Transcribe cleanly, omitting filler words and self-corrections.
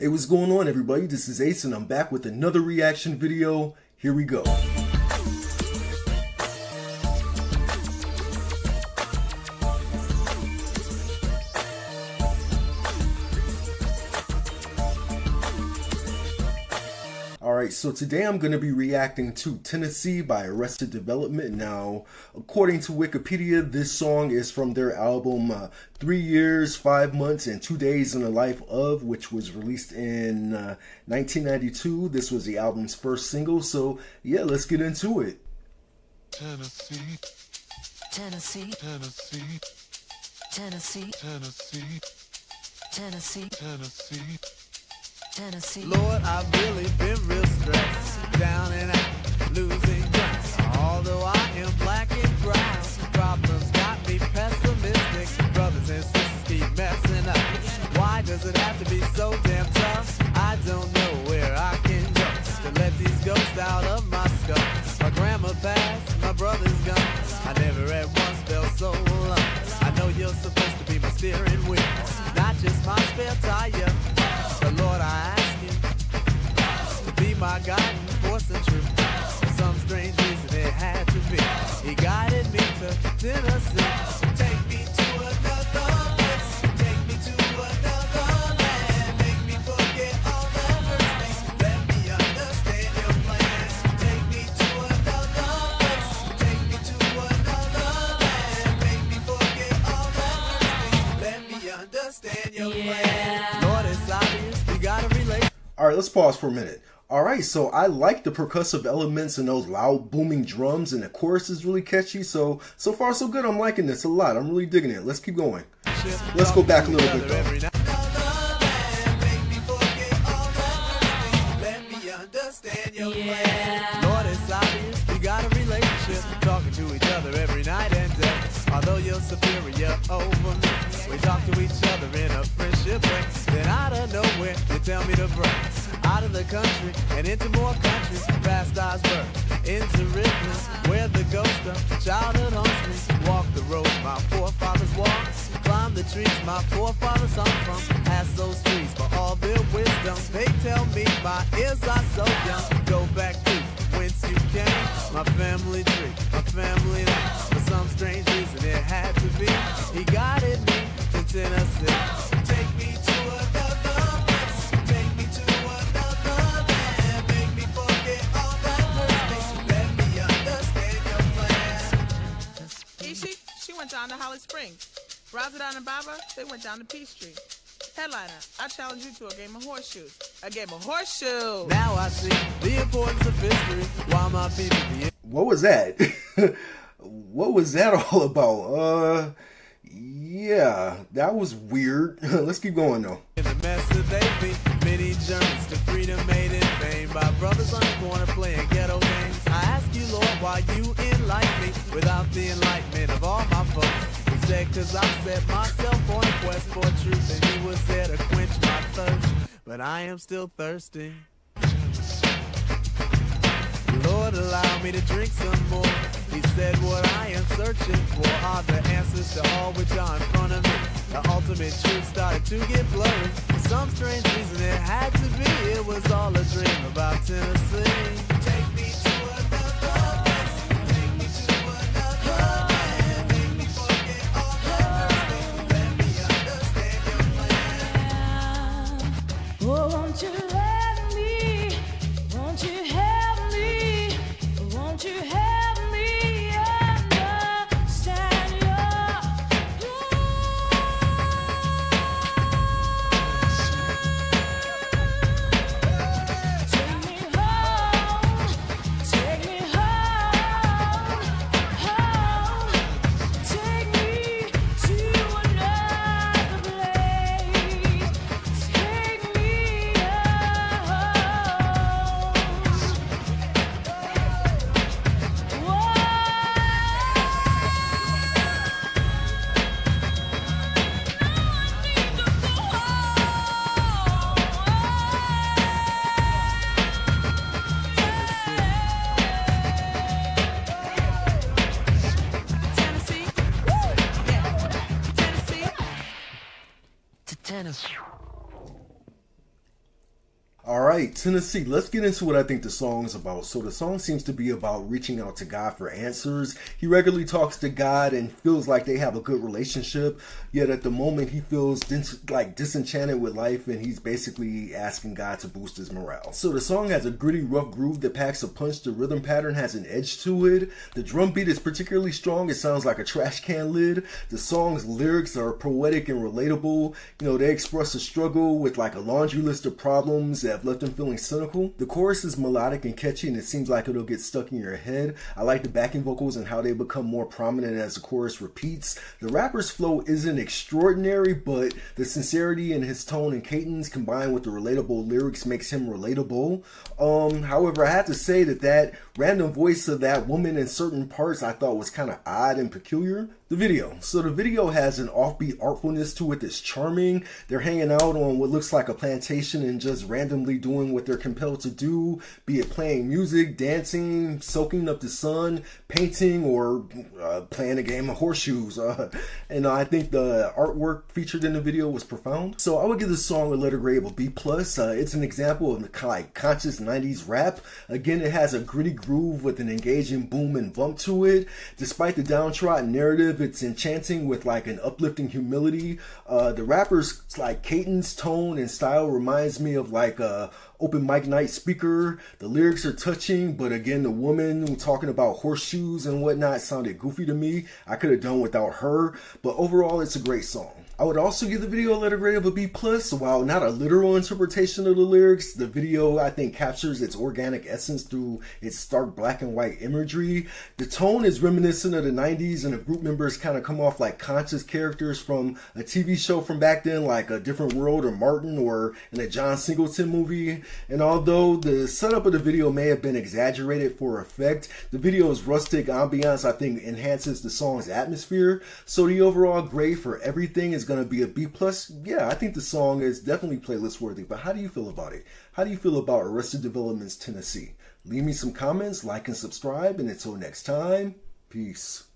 Hey, what's going on, everybody? This is Ace and I'm back with another reaction video. Here we go. Alright, so today I'm going to be reacting to Tennessee by Arrested Development. Now, according to Wikipedia, this song is from their album 3 Years, 5 Months, and 2 Days in the Life of, which was released in 1992. This was the album's first single, so yeah, let's get into it. Tennessee, Tennessee, Tennessee, Tennessee, Tennessee, Tennessee, Tennessee, Tennessee. Lord, I've really been real stressed, down and out, losing ground. Although I am black and brown, problems got me pessimistic. Brothers and sisters keep messing up. Why does it have to be so damn tough? I don't know where I can go to let these ghosts out of my skull. My grandma passed, my brother's gone. I never at once felt so alone. I know you're supposed to be my steering wheel, not just my spare tire. But Lord, I ask you to be my guiding force and truth. For some strange reason it had to be. He guided me to Tennessee. Take me to another place. Take me to another land. Make me forget all that hurts me. Let me understand your plan. Take me to another place. Take me to another land. Make me forget all that hurts me. Let me understand your plan. Lord, it's obvious. Alright, let's pause for a minute. Alright, so I like the percussive elements and those loud booming drums, and the chorus is really catchy, so far so good. I'm liking this a lot. I'm really digging it. Let's keep going. Let's go back a little bit though. Lord, it's obvious we got a relationship, talking to each other every night and day. Although you're superior over me, we talk to each other in a friendship way. Then out of nowhere, you tell me to break out of the country and into more countries, past Osburg, into Ripley, where the ghost of childhood haunts me. Walk the roads my forefathers walked, climb the trees my forefathers hung from. Ask those trees for all their wisdom. They tell me my ears are so young. Go back to whence you came, my family tree, my family name. For some strange reason it had to be. He guided me to Tennessee. Take me to another place. Take me to another land. Make me forget all that hurts me. Let me understand your plan. She went down to Holly Springs. Razadon and Baba, they went down to Peachtree. Headliner, I challenge you to a game of horseshoes. A game of horseshoes! Now I see the importance of history while my people be. What was that? What was that all about? Yeah, that was weird. Let's keep going though. In the mess that they be, many journeys to freedom made in vain by brothers on the corner playing ghetto games. I ask you, Lord, why you enlighten me without the enlightenment of all my folks. He said, cause I set myself on a quest for truth, and he was there to quench my thirst. But I am still thirsty. Lord, allow me to drink some more. He said what I am searching for are the answers to all which are in front of me. The ultimate truth started to get blurry. For some strange reason it had to be. It was all a dream about Tennessee. Take me to another place. Take me to another land. Make me forget all that hurts me. Let me understand your plan. Oh, won't you let me? Won't you help me? Won't you help me understand your Take me home, take me home, home. Take me to another place. Take me Alright, Tennessee, let's get into what I think the song is about. So the song seems to be about reaching out to God for answers. He regularly talks to God and feels like they have a good relationship, yet at the moment he feels disenchanted with life, and he's basically asking God to boost his morale. So the song has a gritty, rough groove that packs a punch. The rhythm pattern has an edge to it. The drum beat is particularly strong. It sounds like a trash can lid. The song's lyrics are poetic and relatable. You know, they express a struggle with like a laundry list of problems that have left them feeling cynical. The chorus is melodic and catchy, and it seems like it'll get stuck in your head. I like the backing vocals and how they become more prominent as the chorus repeats. The rapper's flow isn't extraordinary, but the sincerity in his tone and cadence combined with the relatable lyrics makes him relatable. However, I have to say that random voice of that woman in certain parts I thought was kind of odd and peculiar. The video. So the video has an offbeat artfulness to it that's charming. They're hanging out on what looks like a plantation and just randomly doing what they're compelled to do, be it playing music, dancing, soaking up the sun, painting, or playing a game of horseshoes. And I think the artwork featured in the video was profound. So I would give this song a letter grade of a B+. It's an example of like conscious 90s rap. Again, it has a gritty groove with an engaging boom and bump to it. Despite the downtrodden narrative, it's enchanting with like an uplifting humility. The rapper's like cadence, tone, and style reminds me of like a open mic night speaker. The lyrics are touching, but again, the woman talking about horseshoes and whatnot sounded goofy to me. I could have done without her, but overall, it's a great song. I would also give the video a letter grade of a B+. While not a literal interpretation of the lyrics, the video I think captures its organic essence through its stark black and white imagery. The tone is reminiscent of the 90s, and the group members kind of come off like conscious characters from a TV show from back then, like A Different World or Martin, or in a John Singleton movie. And although the setup of the video may have been exaggerated for effect, the video's rustic ambiance I think enhances the song's atmosphere. So the overall grade for everything is going to be a B+. Yeah, I think the song is definitely playlist worthy, but how do you feel about it? How do you feel about Arrested Development's Tennessee? Leave me some comments, like and subscribe, and until next time, peace.